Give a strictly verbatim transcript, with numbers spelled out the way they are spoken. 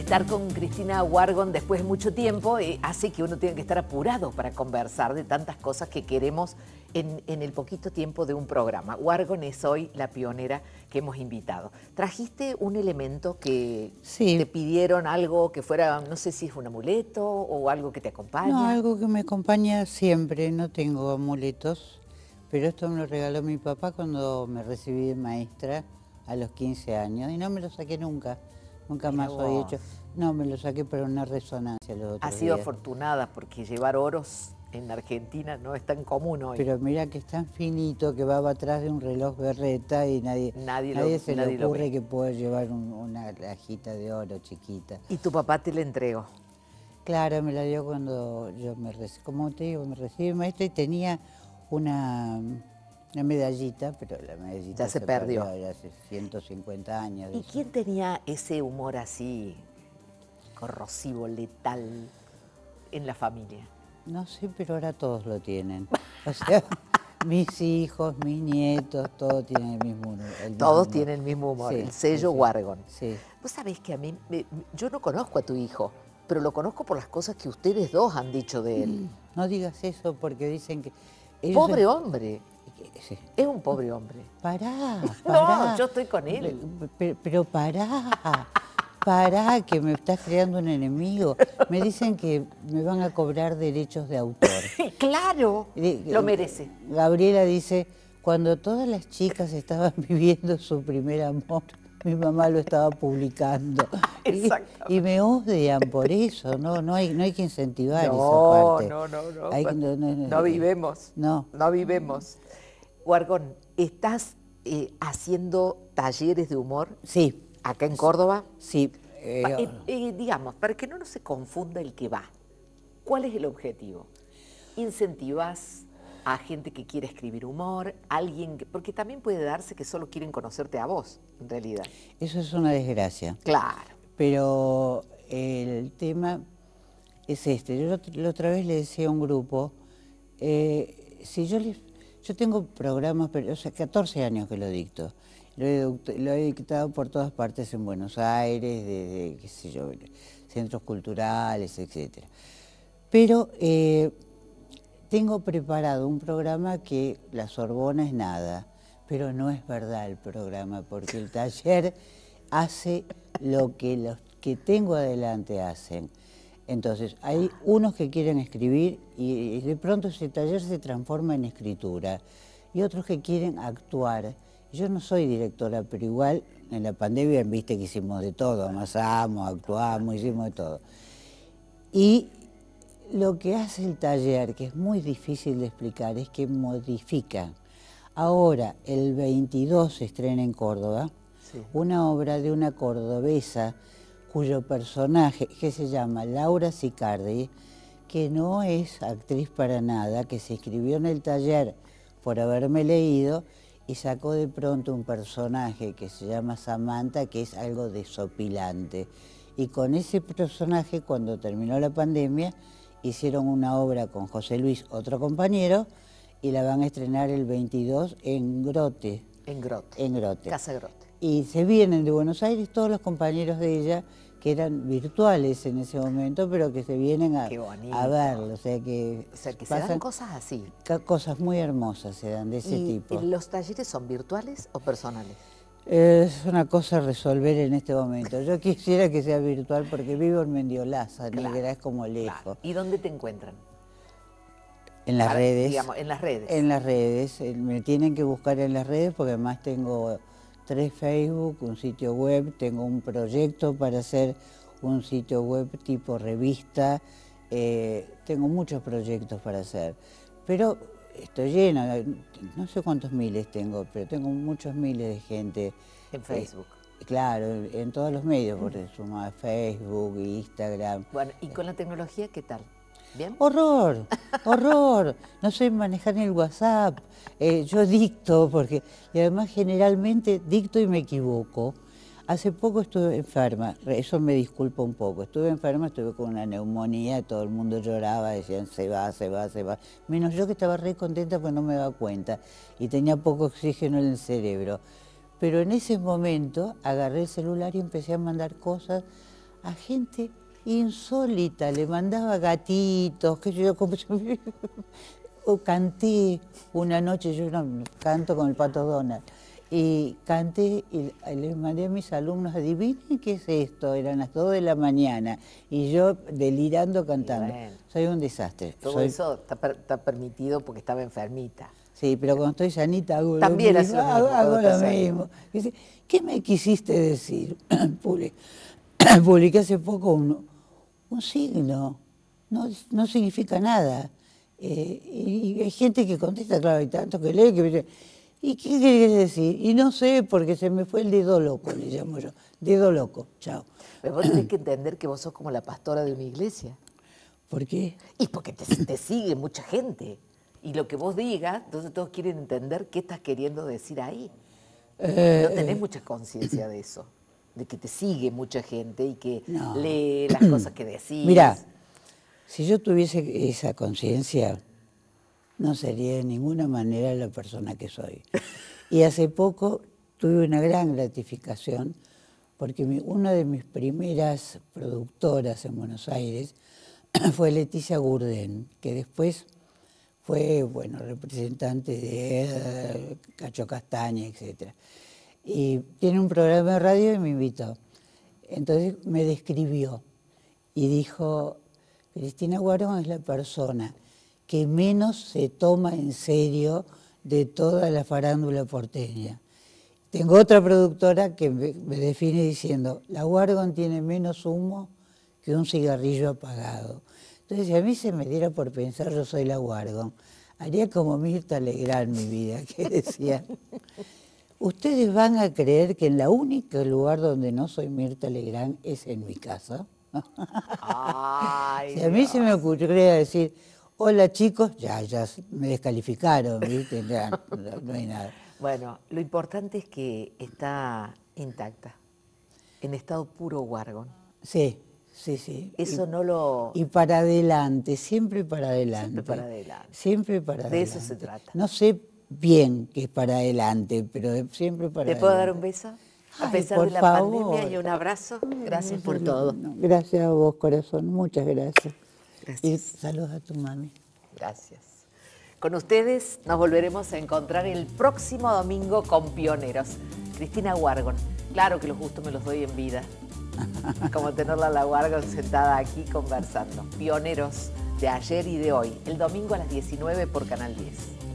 estar con Cristina Wargon después de mucho tiempo eh, hace que uno tenga que estar apurado para conversar de tantas cosas que queremos en, en el poquito tiempo de un programa. Wargon es hoy la pionera que hemos invitado. ¿Trajiste un elemento que sí. te pidieron, algo que fuera, no sé si es un amuleto o algo que te acompaña? No, algo que me acompaña siempre. No tengo amuletos, pero esto me lo regaló mi papá cuando me recibí de maestra a los quince años y no me lo saqué nunca. Nunca Mira más vos. había hecho. No, me lo saqué para una resonancia los otros Has sido días. afortunada porque llevar oros en Argentina no es tan común hoy. Pero mira que es tan finito que va atrás de un reloj berreta y nadie, Nadie nadie lo- se nadie le lo ocurre ve. que pueda llevar un- una cajita de oro chiquita. Y tu papá te la entregó. Claro, me la dio cuando yo me recibí, como te digo, me recibí de maestra y tenía una, una medallita, pero la medallita Ya se perdió. ya hace ciento cincuenta años. de ¿Y eso. quién tenía ese humor así corrosivo, letal en la familia? No sé, pero ahora todos lo tienen. O sea, mis hijos, mis nietos, todos tienen el mismo humor. el mismo Todos humor. tienen el mismo humor, Sí, el sello sí, sí. Wargon. Sí. Vos sabés que a mí, me- yo no conozco a tu hijo, pero lo conozco por las cosas que ustedes dos han dicho de él. No digas eso porque dicen que... ellos- Pobre hombre, Sí. es un pobre hombre. Pará, No, pará. yo estoy con él. Pero, pero pará, pará, que me estás creando un enemigo. Me dicen que me van a cobrar derechos de autor. Claro, Eh, lo merece. Gabriela dice, cuando todas las chicas estaban viviendo su primer amor, mi mamá lo estaba publicando. Y, Exactamente. y me odian por eso, no, no hay, no hay que incentivar No, esa parte. no, no, no. Hay que- no, no, no, no vivemos. No. No vivemos. Wargon, ¿estás eh, haciendo talleres de humor Sí, acá en Córdoba? sí. eh, Pa- eh, eh, digamos, para que no se confunda el que va, ¿cuál es el objetivo? ¿Incentivas a gente que quiere escribir humor? Alguien que- porque también puede darse que solo quieren conocerte a vos, en realidad. eso es una desgracia. Claro. Pero el tema es este. Yo la ot- la otra vez le decía a un grupo, eh, si yo les, yo tengo programas, pero, o sea, catorce años que lo dicto. Lo he, duct- lo he dictado por todas partes en Buenos Aires, desde, qué sé yo, centros culturales, etcétera. Pero eh, tengo preparado un programa que la Sorbona es nada, pero no es verdad el programa, porque el taller hace lo que los que tengo adelante hacen. Entonces, hay unos que quieren escribir y de pronto ese taller se transforma en escritura, y otros que quieren actuar. Yo no soy directora, pero igual en la pandemia viste que hicimos de todo, amasamos, actuamos, hicimos de todo. Y lo que hace el taller, que es muy difícil de explicar, es que modifica. Ahora, el veintidós se estrena en Córdoba, Sí. una obra de una cordobesa cuyo personaje, que se llama Laura Sicardi, que no es actriz para nada, que se inscribió en el taller por haberme leído y sacó de pronto un personaje que se llama Samantha, que es algo desopilante. Y con ese personaje, cuando terminó la pandemia, hicieron una obra con José Luis, otro compañero, y la van a estrenar el veintidós en Grote. En Grote. En Grote. Casa Grote. Y se vienen de Buenos Aires todos los compañeros de ella, que eran virtuales en ese momento, pero que se vienen a, Qué bonito. a verlo. O sea que, O sea, que se dan pasan cosas así. ca- cosas muy hermosas se dan de ese ¿Y tipo. los talleres son virtuales o personales? Es una cosa a resolver en este momento. Yo quisiera que sea virtual porque vivo en Mendiolaza, Claro, Negra es como lejos. Claro. ¿Y dónde te encuentran? En las Para- redes. Digamos, en las redes. En las redes, eh, me tienen que buscar en las redes porque además tengo tres Facebook, un sitio web, tengo un proyecto para hacer un sitio web tipo revista, eh, tengo muchos proyectos para hacer, pero estoy llena, no sé cuántos miles tengo, pero tengo muchos miles de gente. En Facebook. Eh, claro, en, en todos los medios, porque suma Facebook, Instagram. Bueno, ¿y con la tecnología qué tal? ¿Bien? Horror, horror. No sé manejar ni el WhatsApp. Eh, yo dicto, porque y además generalmente dicto y me equivoco. Hace poco estuve enferma, eso me disculpa un poco. Estuve enferma, estuve con una neumonía, todo el mundo lloraba, decían se va, se va, se va. Menos yo que estaba re contenta porque no me daba cuenta y tenía poco oxígeno en el cerebro. Pero en ese momento agarré el celular y empecé a mandar cosas a gente insólita, le mandaba gatitos, que yo como o canté una noche, yo no canto con el Pato Donald, y canté y les mandé a mis alumnos, adivinen qué es esto, eran las dos de la mañana, y yo delirando cantando. Bueno, soy un desastre. Todo soy... eso está, per, está permitido porque estaba enfermita. Sí, pero cuando estoy sanita hago También lo mismo. Lo mismo, hago lo mismo. Dice, ¿qué me quisiste decir? Publiqué hace poco un, un signo, no, no significa nada. Eh, y hay gente que contesta, claro, hay tanto que lee, que me dice, ¿y qué querés decir? Y no sé, porque se me fue el dedo loco, le llamo yo. Dedo loco, chao. Pero vos tenés que entender que vos sos como la pastora de una iglesia. ¿Por qué? Y porque te, te sigue mucha gente. Y lo que vos digas, entonces todos quieren entender qué estás queriendo decir ahí. Eh, no tenés eh, mucha conciencia de eso, de que te sigue mucha gente y que no. lee las cosas que decís. Mirá, si yo tuviese esa conciencia, no sería de ninguna manera la persona que soy. Y hace poco tuve una gran gratificación porque mi, una de mis primeras productoras en Buenos Aires fue Leticia Gurden, que después fue, bueno, representante de uh, Cacho Castaña, etcétera. Y tiene un programa de radio y me invitó. Entonces me describió y dijo, Cristina Guargón es la persona que menos se toma en serio de toda la farándula porteña. Tengo otra productora que me, me define diciendo, la Guargón tiene menos humo que un cigarrillo apagado. Entonces, si a mí se me diera por pensar, yo soy la Guargón, haría como Mirta Legrand mi vida, que decía, ustedes van a creer que en la única lugar donde no soy Mirta Legrand es en mi casa. Ay, si a mí Dios. Se me ocurriría decir, hola chicos, ya, ya me descalificaron, ¿viste? Ya, no, no hay nada. Bueno, lo importante es que está intacta, en estado puro Guargón. Sí, sí, sí. Eso y, no lo... Y para adelante, siempre para adelante. Siempre para adelante. Siempre para de adelante. De eso se trata. No sé bien qué es para adelante, pero siempre para ¿Te adelante. puedo dar un beso? A Ay, pesar por de la favor. pandemia y un abrazo. Gracias por todo. Gracias a vos, corazón. Muchas gracias. Gracias. Y saludos a tu mami. Gracias. Con ustedes nos volveremos a encontrar el próximo domingo con Pioneros. Cristina Guargón. Claro que los gustos me los doy en vida. Como tenerla a la Guargón sentada aquí conversando. Pioneros de ayer y de hoy. El domingo a las diecinueve por Canal diez.